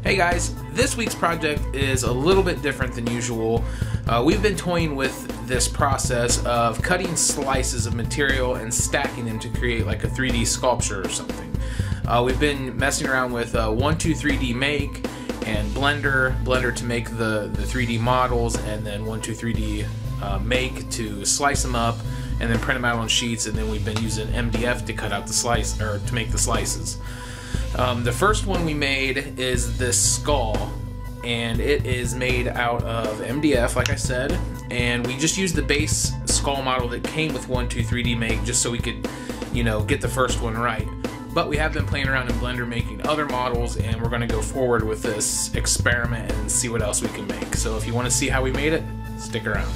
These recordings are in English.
Hey guys, this week's project is a little bit different than usual. We've been toying with this process of cutting slices of material and stacking them to create like a 3D sculpture or something. We've been messing around with 123D Make and Blender to make the 3D models, and then 123D Make to slice them up and then print them out on sheets, and then we've been using MDF to cut out the slice, or to make the slices. The first one we made is this skull, and it is made out of MDF, like I said, and we just used the base skull model that came with 123D Make just so we could, get the first one right. But we have been playing around in Blender making other models, and we're going to go forward with this experiment and see what else we can make. So if you want to see how we made it, stick around.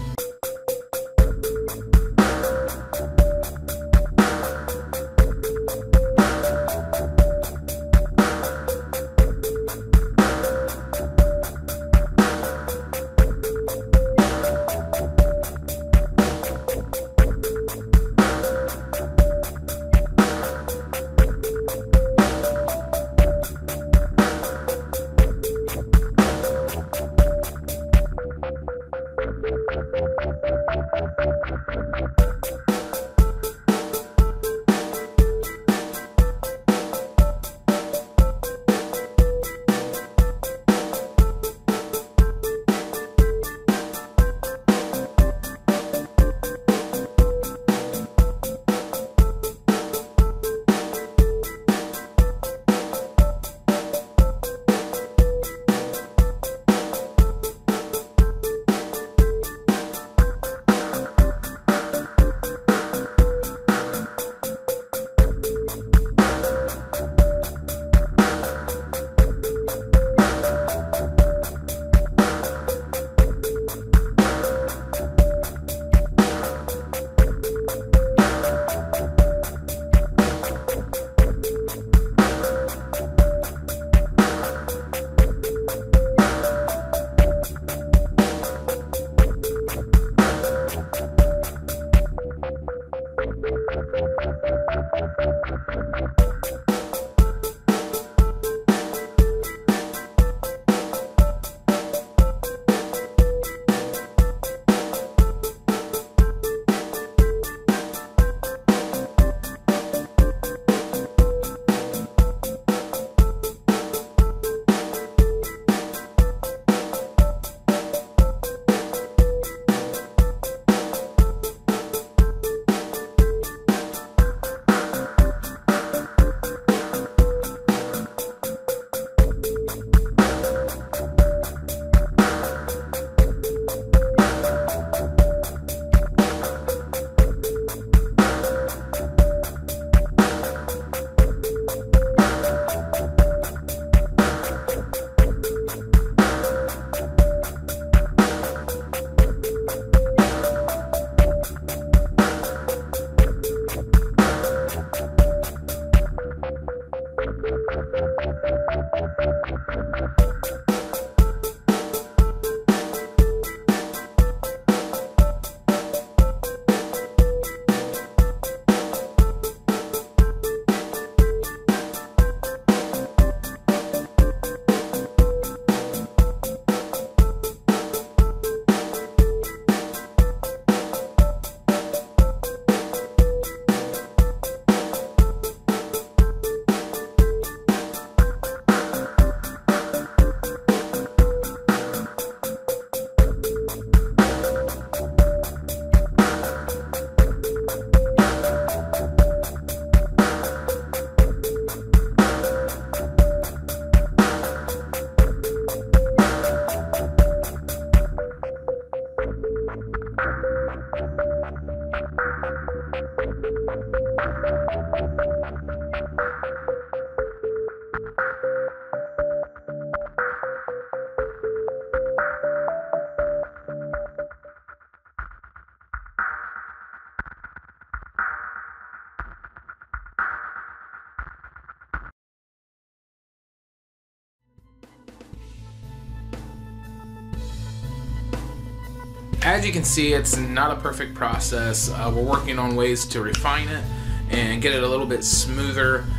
As you can see, it's not a perfect process. We're working on ways to refine it and get it a little bit smoother.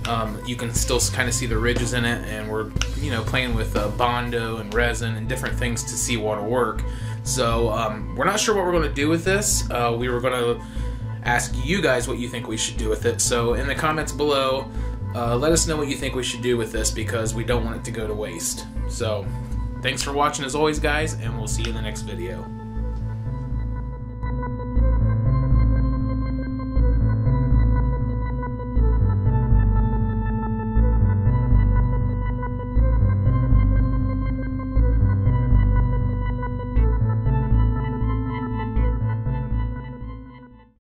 You can still kind of see the ridges in it, and we're playing with Bondo and resin and different things to see what'll work. So we're not sure what we're going to do with this. We were going to ask you guys what you think we should do with it. So in the comments below, let us know what you think we should do with this, because we don't want it to go to waste. So thanks for watching as always, guys, and we'll see you in the next video.